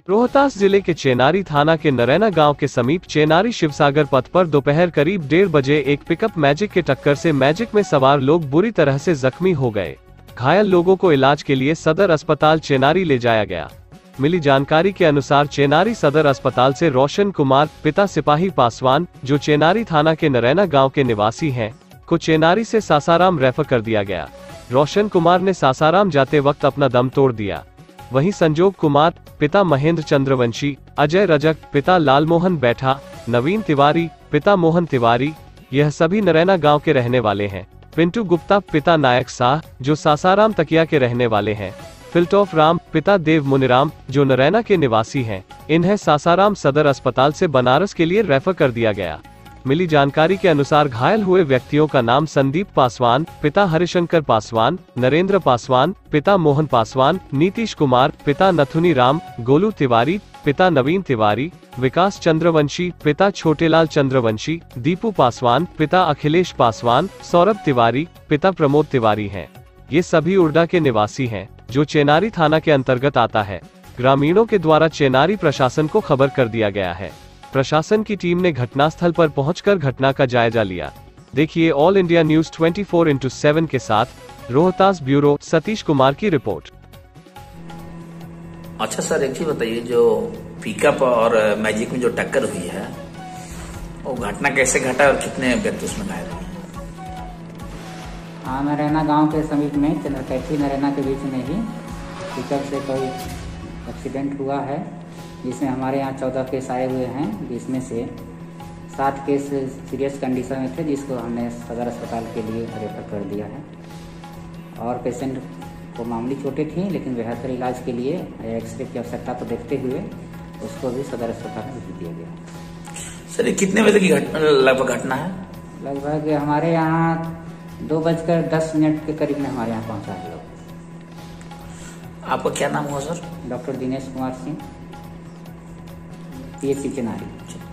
रोहतास जिले के चेनारी थाना के नरैना गांव के समीप चेनारी शिवसागर पथ पर दोपहर करीब 1:30 बजे एक पिकअप मैजिक के टक्कर से मैजिक में सवार लोग बुरी तरह से जख्मी हो गए। घायल लोगों को इलाज के लिए सदर अस्पताल चेनारी ले जाया गया। मिली जानकारी के अनुसार चेनारी सदर अस्पताल से रोशन कुमार, पिता सिपाही पासवान, जो चेनारी थाना के नरैना गाँव के निवासी है, को चेनारी से सासाराम रेफर कर दिया गया। रोशन कुमार ने सासाराम जाते वक्त अपना दम तोड़ दिया। वहीं संजोग कुमार, पिता महेंद्र चंद्रवंशी, अजय रजक, पिता लालमोहन बैठा, नवीन तिवारी, पिता मोहन तिवारी, यह सभी नरैना गांव के रहने वाले हैं। पिंटू गुप्ता, पिता नायक साह, जो सासाराम तकिया के रहने वाले हैं। फिल्टॉफ राम, पिता देव मुनिराम, जो नरैना के निवासी हैं। इन्हें सासाराम सदर अस्पताल से बनारस के लिए रेफर कर दिया गया। मिली जानकारी के अनुसार घायल हुए व्यक्तियों का नाम संदीप पासवान, पिता हरिशंकर पासवान, नरेंद्र पासवान, पिता मोहन पासवान, नीतीश कुमार, पिता नथुनी राम, गोलू तिवारी, पिता नवीन तिवारी, विकास चंद्रवंशी, पिता छोटेलाल चंद्रवंशी, दीपू पासवान, पिता अखिलेश पासवान, सौरभ तिवारी, पिता प्रमोद तिवारी हैं। ये सभी उर्डा के निवासी हैं, जो चेनारी थाना के अंतर्गत आता है। ग्रामीणों के द्वारा चेनारी प्रशासन को खबर कर दिया गया है। प्रशासन की टीम ने घटनास्थल पर पहुंचकर घटना का जायजा लिया। देखिए ऑल इंडिया न्यूज 24/7 के साथ रोहतास ब्यूरो सतीश कुमार की रिपोर्ट। अच्छा सर, एक चीज बताइए, जो पिकअप और मैजिक में जो टक्कर हुई है, वो घटना कैसे घटा और कितने व्यक्ति उसमें घायल हुए? हाँ, नरैना गांव के समीप में चंद्रकैथी नरैना के बीच में ही पिकअप से कोई एक्सीडेंट हुआ है, जिसमें हमारे यहाँ 14 केस आए हुए हैं, जिसमें से 7 केस सीरियस कंडीशन में थे, जिसको हमने सदर अस्पताल के लिए रेफर कर दिया है। और पेशेंट को मामूली चोटें थी, लेकिन बेहतर इलाज के लिए एक्सरे की आवश्यकता को देखते हुए उसको भी सदर अस्पताल में भेज दिया गया। सर, कितने बजे की लगभग घटना है? लगभग हमारे यहाँ 2:10 के करीब में हमारे यहाँ पहुँचा है लोग। आपका क्या नाम हुआ sir? Doctor Dinesh Kumar Singh, PHC Chenari.